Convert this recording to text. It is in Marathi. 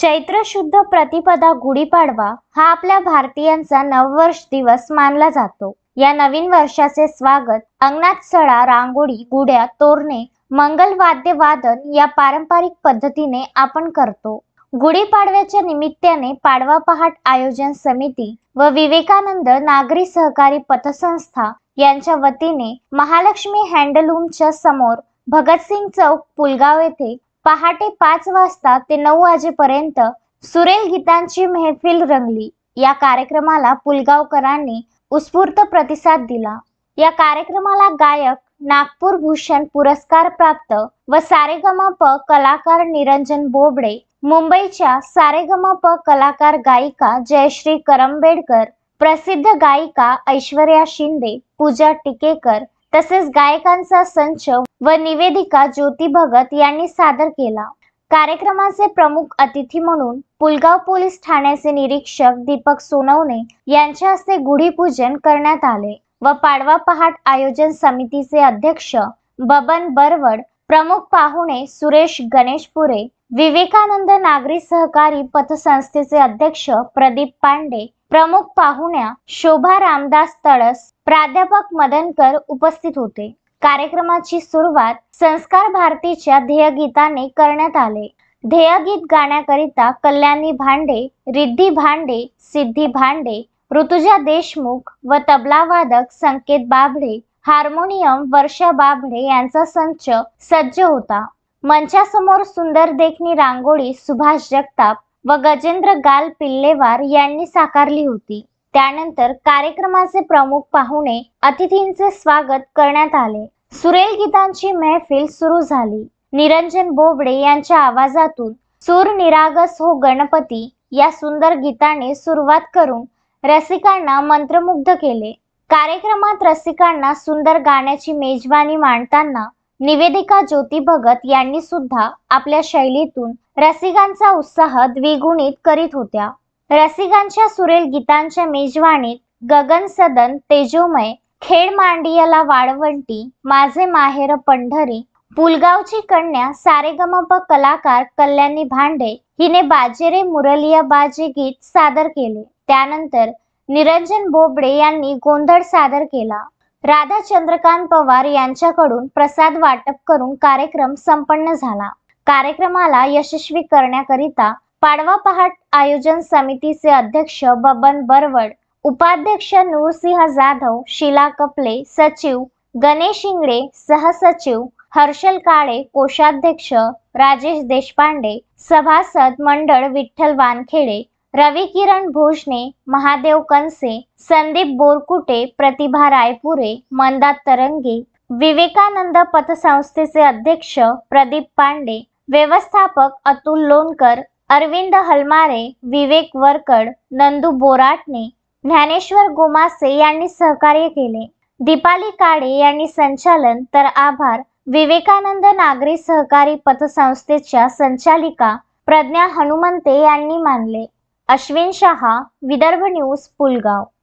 चैत्र शुद्ध प्रतिपदा गुढीपाडवा हा आपल्या भारतीयांचा नववर्ष दिवस मानला जातो। या नवीन वर्षाचे स्वागत अंगणात सडा, रांगोळी, गुढ्या, तोरणे, मंगल वाद्य वादन या पारंपरिक पद्धतीने आपण करतो। गुढीपाडव्याच्या निमित्ताने पाडवा पहाट आयोजन समिती व विवेकानंद नागरी सहकारी पतसंस्था यांच्या वतीने महालक्ष्मी हँडलूमच्या समोर भगतसिंग चौक पुलगाव येथे पहाटे 5 वाजता ते 9 वाजेपर्यंत सुरेल गीतांची महफिल रंगली। या कार्यक्रमाला पुलगावकरांनी उत्स्फूर्त प्रतिसाद दिला। या कार्यक्रमाला गायक नागपूर भूषण पुरस्कार प्राप्त व सारेगमप कलाकार निरंजन बोबडे, मुंबईच्या सारेगमप कलाकार गायिका जयश्री करंबेडकर, प्रसिद्ध गायिका ऐश्वर्या शिंदे, पूजा टिकेकर तसेच गायकांचा संच व निवेदिका ज्योती भगत यांनी सादर केला। कार्यक्रमाचे प्रमुख अतिथी म्हणून पुलगाव पोलीस ठाण्याचे निरीक्षक दीपक सोनवणे यांच्या हस्ते गुढीपूजन करण्यात आले व पाडवा पहाट आयोजन समितीचे अध्यक्ष बबन बरवड, प्रमुख पाहुणे सुरेश गणेशपुरे, विवेकानंद नागरी सहकारी पतसंस्थेचे अध्यक्ष प्रदीप पांडे, प्रमुख पाहुण्या शोभा रामदास तळस, प्राध्यापक मदनकर उपस्थित होते। कार्यक्रमाची सुरुवात संस्कार भारतीच्या ध्येयगीताने करण्यात आले। ध्येयगीत गाण्याकरिता कल्याणी भांडे, रिद्धी भांडे, सिद्धी भांडे, ऋतुजा देशमुख व तबला वादक संकेत बाबडे, हार्मोनियम वर्षा बाबडे यांचा संच सज्ज होता। मंचासमोर सुंदर देखणी रांगोळी सुभाष जगताप व गजेंद्र गाल पिल्लेवार यांनी साकारली होती। त्यानंतर कार्यक्रमाचे प्रमुख पाहुणे अतिथींचे स्वागत करण्यात आले। सुरेल गीतांची महफिल सुरू झाली। निरंजन बोबडे यांच्या आवाजातून सूर निरागस हो गणपती या सुंदर गीताने सुरुवात करून रसिकांना मंत्रमुग्ध केले। कार्यक्रमात रसिकांना सुंदर गाण्याची मेजवानी मांडताना निवेदिका ज्योती भगत यांनी सुद्धा आपल्या शैलीतून रसिकांचा उत्साह द्विगुणित करीत होत्या। रसिकांच्या सुरेल गीतांच्या मेजवानीत गगन सदन तेजोमय, खेड मांडियाला वाळवंटी, माझे माहेर पंढरी, पुलगावची कन्या सारेगमप कलाकार कल्याणी भांडे हिने बाजेरे मुरलिया बाजे गीत सादर केले। त्यानंतर निरंजन बोबडे यांनी गोंधळ सादर केला। राधा चंद्रकांत पवार यांच्याकडून प्रसाद वाटप करून कार्यक्रम संपन्न झाला। कार्यक्रमाला यशस्वी करण्याकरिता पाडवा पहाट आयोजन समितीचे अध्यक्ष बबन बरवड, उपाध्यक्ष नूरसिंह जाधव, शीला कपले, सचिव गणेश इंगळे, सहसचिव हर्षल काळे, कोषाध्यक्ष राजेश देशपांडे, सभासद मंडळ विठ्ठल वानखेडे, रवी किरण भोजने, महादेव कनसे, संदीप बोरकुटे, प्रतिभा रायपुरे, मंदा तरंगे, विवेकानंद पतसंस्थेचे अध्यक्ष प्रदीप पांडे, व्यवस्थापक अतुल लोणकर, अरविंद हलमारे, विवेक वरकड, नंदू बोराटणे, ज्ञानेश्वर गोमासे यांनी सहकार्य केले। दीपाली काळे यांनी संचालन तर आभार विवेकानंद नागरी सहकारी पतसंस्थेच्या संचालिका प्रज्ञा हनुमंते यांनी मानले। अश्विन शहा, विदर्भ न्यूज, पुलगाव।